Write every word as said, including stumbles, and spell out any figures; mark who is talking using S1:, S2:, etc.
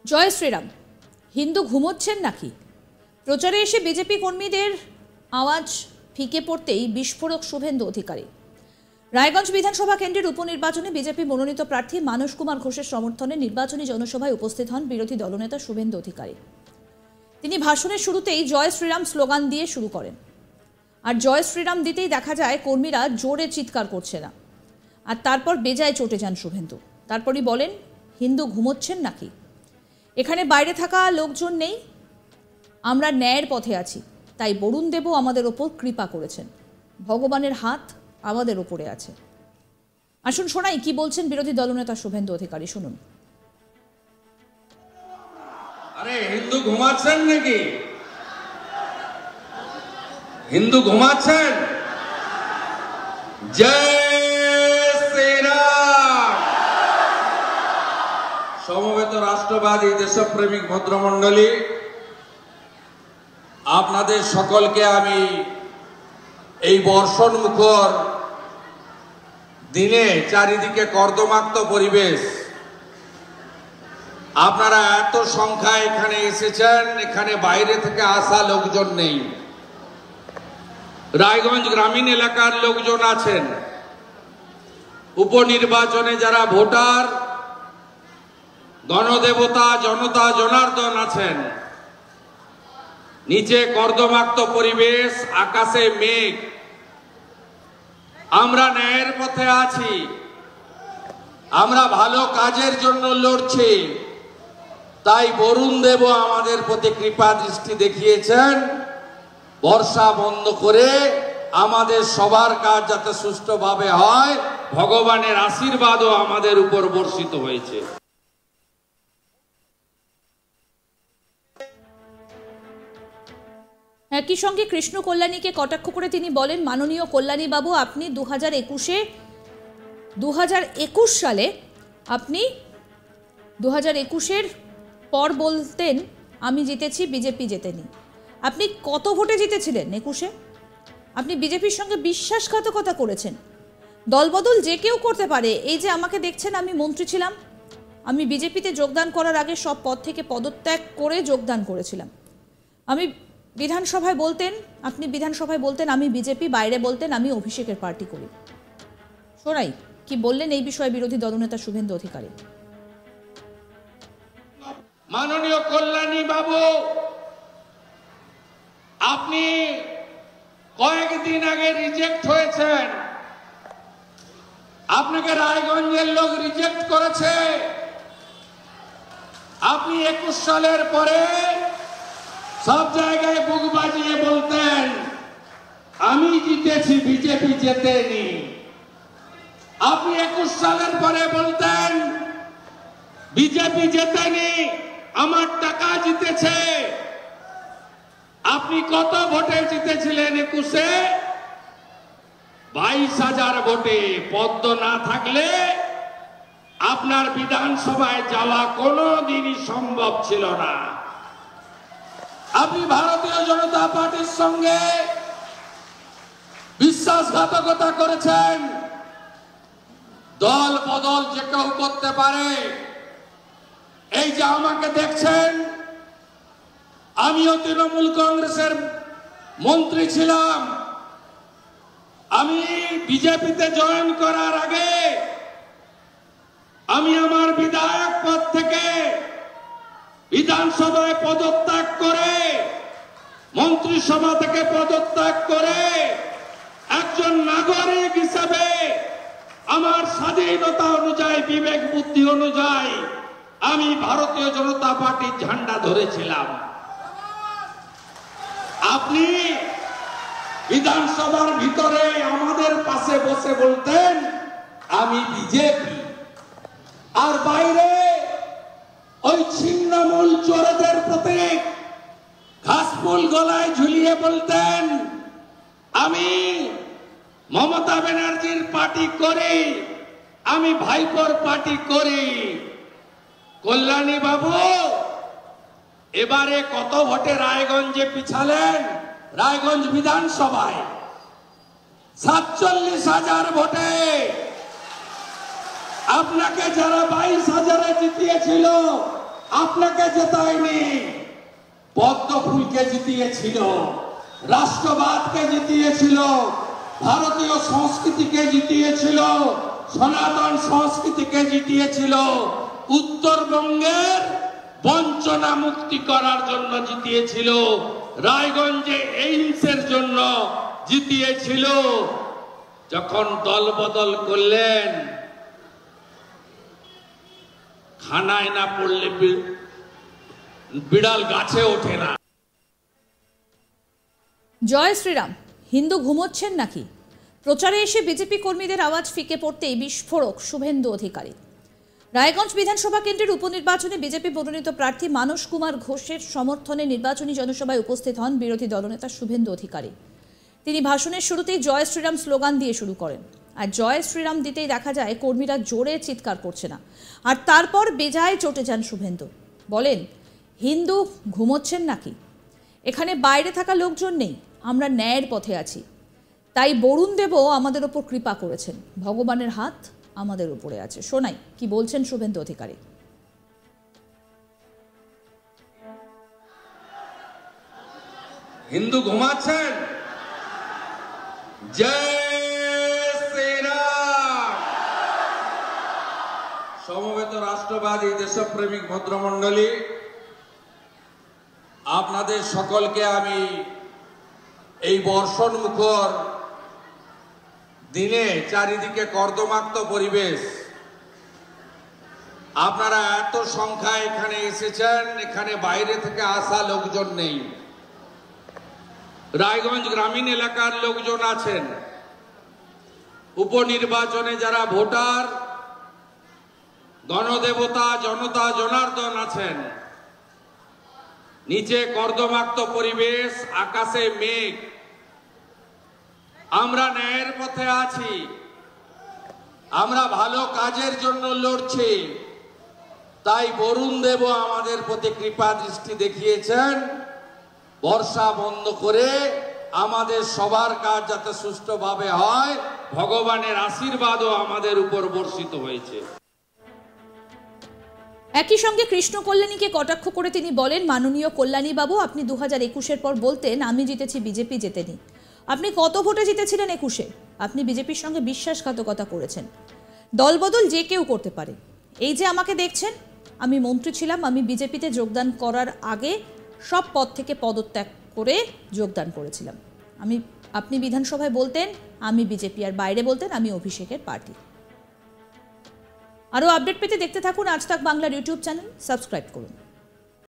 S1: জয় শ্রীরাম। হিন্দু ঘুমোচ্ছেন নাকি? প্রচারে এসে বিজেপি কর্মীদের আওয়াজ ফিকে পড়তেই বিস্ফোরক শুভেন্দু অধিকারী। রায়গঞ্জ বিধানসভা কেন্দ্রের উপনির্বাচনে বিজেপি মনোনীত প্রার্থী মানস কুমার ঘোষের সমর্থনে নির্বাচনী জনসভায় উপস্থিত হন বিরোধী দলনেতা শুভেন্দু অধিকারী। তিনি ভাষণের শুরুতেই জয় শ্রীরাম স্লোগান দিয়ে শুরু করেন। আর জয় শ্রীরাম দিতেই দেখা যায় কর্মীরা জোরে চিৎকার করছে না, আর তারপর বেজায় চটে যান শুভেন্দু। তারপরই বলেন, হিন্দু ঘুমোচ্ছেন নাকি? এখানে বাইরে থাকা লোকজন নেই, আমরা ন্যায়ের পথে আছি, তাই বরুণ দেবও আমাদের ওপর কৃপা করেছেন, ভগবানের হাত আমাদের ওপরে আছে। আসুন শোনাই কি বলছেন বিরোধী দলনেতা শুভেন্দু অধিকারী, শুনুন।
S2: আরে হিন্দু ঘুমাচ্ছেন নাকি? হিন্দু ঘুমাচ্ছেন? জয় শ্রীরাম। সমবেত রাষ্ট্রবাদী দেশপ্রেমিক ভদ্রমণ্ডলী, আপনাদের সকলকে আমি এই বর্ষণ মুখর দিনে চারিদিকে কর্দমাক্ত পরিবেশ, আপনারা এত সংখ্যায় এখানে এসেছেন, এখানে বাইরে থেকে আসা লোকজন নেই, রায়গঞ্জ গ্রামীণ এলাকার লোকজন আছেন, উপনির্বাচনে যারা ভোটার গণদেবতা জনতা জনার্দন আছেন, নিচে কর্দমাক্ত পরিবেশ, আকাশে মেঘ, আমরা ন্যায়ের পথে আছি, আমরা ভালো কাজের জন্য লড়ছি, তাই বরুণ দেব আমাদের প্রতি কৃপা দৃষ্টি দেখিয়েছেন, বর্ষা বন্ধ করে আমাদের সবার কাজ যাতে সুষ্ঠুভাবে হয়, ভগবানের আশীর্বাদও আমাদের উপর বর্ষিত হয়েছে।
S1: একই সঙ্গে কৃষ্ণ কল্যাণীকে কটাক্ষ করে তিনি বলেন, মাননীয় কল্যাণী বাবু, আপনি দু হাজার একুশে দু হাজার একুশ সালে আপনি দু হাজার একুশের পর বলতেন আমি জিতেছি, বিজেপি জেতেনি। আপনি কত ভোটে জিতেছিলেন একুশে? আপনি বিজেপির সঙ্গে বিশ্বাসঘাতকতা করেছেন। দলবদল যে কেউ করতে পারে। এই যে আমাকে দেখছেন, আমি মন্ত্রী ছিলাম, আমি বিজেপিতে যোগদান করার আগে সব পদ থেকে পদত্যাগ করে যোগদান করেছিলাম। আমি বিধানসভায় বলতেন, আপনি বিধানসভায় বলতেন আমি বিজেপি, বাইরে বলতেন আমি অভিষেকের পার্টি করি। শোনাই কি বললেন এই বিষয়ে বিরোধী দলনেতা শুভেন্দু অধিকারী।
S2: মাননীয় কল্যাণী বাবু, আপনি কয়েকদিন আগে রিজেক্ট হয়েছেন, আপনাকে রায়গঞ্জের লোক রিজেক্ট করেছে। আপনি একুশ সালের পরে সব জায়গায় বুক বাজিয়ে বলতেন আমি জিতেছি, বিজেপি জেতেনি। আপনি একুশ সালের পরে বলতেন বিজেপি জেতেনি, আমার টাকা জিতেছে। আপনি কত ভোটে জিতেছিলেন একুশে? বাইশ হাজার ভোটে। পদ্ম না থাকলে আপনার বিধানসভায় যাওয়া কোনোদিনই সম্ভব ছিল না। আপনি ভারতীয় জনতা পার্টির সঙ্গে বিশ্বাসঘাতকতা করেছেন। দল বদল যে কেউ করতে পারে। এই যে আমাকে দেখছেন, আমিও তৃণমূল কংগ্রেসের মন্ত্রী ছিলাম। আমি বিজেপিতে জয়েন করার আগে আমি আমার বিধায়ক পদ থেকে বিধানসভায় পদত্যাগ করে, মন্ত্রিসভা থেকে পদত্যাগ করে, একজন নাগরিক হিসেবে আমার স্বাধীনতা অনুযায়ী, বিবেক বুদ্ধি অনুযায়ী আমি ভারতীয় জনতা পার্টির ঝান্ডা ধরেছিলাম। আপনি বিধানসভার ভিতরে আমাদের পাশে বসে বলতেন আমি বিজেপি, আর বাইরে ওই ছিন্নমূল চোরদের প্রতীক ঘাসফুল গলায় ঝুলিয়ে বলতেন আমি মমতা ব্যানার্জির পার্টি করি, আমি ভাইপোর পার্টি করি। কল্যাণী বাবু, এবারে কত ভোটে রায়গঞ্জে পিছালেন? রায়গঞ্জ বিধানসভায় সাতচল্লিশ হাজার ভোটে। আপনাকে যারা বাইশ হাজারে জিতিয়েছিল আপনাকে জেতায়নি, পদ্ম ফুলকে জিতিয়েছিল, রাষ্ট্রবাদকে জিতিয়েছিল, ভারতীয় সংস্কৃতিকে জিতিয়েছিল, সনাতন সংস্কৃতিকে জিতিয়েছিল, উত্তরবঙ্গের বঞ্চনা মুক্তি করার জন্য জিতিয়েছিল, রায়গঞ্জে এইমসের জন্য জিতিয়েছিল। যখন দল বদল করলেন, খানায় না পড়লে বিড়াল গাছে ওঠে না।
S1: জয় শ্রীরাম, হিন্দু ঘুমোচ্ছেন নাকি? প্রচারে এসে বিজেপি কর্মীদের আওয়াজ ফিকে পড়তেই বিস্ফোরক শুভেন্দু অধিকারী। রায়গঞ্জ বিধানসভা কেন্দ্রের উপনির্বাচনে বিজেপি মনোনীত প্রার্থী মানস কুমার ঘোষের সমর্থনে নির্বাচনী জনসভায় উপস্থিত হন বিরোধী দলনেতা শুভেন্দু অধিকারী। তিনি ভাষণের শুরুতেই জয় শ্রীরাম স্লোগান দিয়ে শুরু করেন, আর জয় শ্রীরাম দিতেই দেখা যায় কর্মীরা জোরে চিৎকার করছে না, আর তারপর বেজায় চটে যান শুভেন্দু। বলেন, হিন্দু ঘুমোচ্ছেন নাকি? এখানে বাইরে থাকা লোকজন নেই, আমরা ন্যায়ের পথে আছি, তাই বরুণ দেবও আমাদের ওপর কৃপা করেছেন, ভগবানের হাত আমাদের উপরে আছে। শোনাই কি বলছেন শুভেন্দু অধিকারী।
S2: হিন্দু ঘুমাচ্ছেন? জয় শ্রীরাম। সমবেত রাষ্ট্রবাদী দেশপ্রেমিক ভদ্রমণ্ডলী, আপনাদের সকলকে আমি এই বর্ষণ মুখর দিনে চারিদিকে কর্দমাক্ত পরিবেশ, আপনারা এত সংখ্যায় এখানে এসেছেন, এখানে বাইরে থেকে আসা লোকজন নেই, রায়গঞ্জ গ্রামীণ এলাকার লোকজন আছেন, উপনির্বাচনে যারা ভোটার, গণদেবতা জনতা জনার্দন আছেন। নিচে কর্দমাক্ত পরিবেশ, আকাশে মেঘ। আমরা ন্যায়ের পথে আছি, আমরা ভালো কাজের জন্য লড়ছি, তাই বরুণ দেব আমাদের প্রতি কৃপা দৃষ্টি দেখিয়েছেন। বর্ষা বন্ধ করে আমাদের সবার কাজ যাতে সুষ্ঠুভাবে হয়, ভগবানের আশীর্বাদও আমাদের উপর বর্ষিত হয়েছে।
S1: একই সঙ্গে কৃষ্ণ কল্যাণীকে কটাক্ষ করে তিনি বলেন, মাননীয় কল্যাণী বাবু, আপনি দু হাজার একুশের পর বলতেন আমি জিতেছি, বিজেপি জেতেনি। আপনি কত ভোটে জিতেছিলেন একুশে? আপনি বিজেপির সঙ্গে বিশ্বাসঘাতকতা করেছেন। দলবদল যে কেউ করতে পারে। এই যে আমাকে দেখছেন, আমি মন্ত্রী ছিলাম, আমি বিজেপিতে যোগদান করার আগে সব পদ থেকে পদত্যাগ করে যোগদান করেছিলাম। আমি আপনি বিধানসভায় বলতেন আমি বিজেপি, আর বাইরে বলতেন আমি অভিষেকের পার্টি। আরও আপডেট পেতে দেখতে থাকুন আজ তাক বাংলার ইউটিউব চ্যানেল, সাবস্ক্রাইব করুন।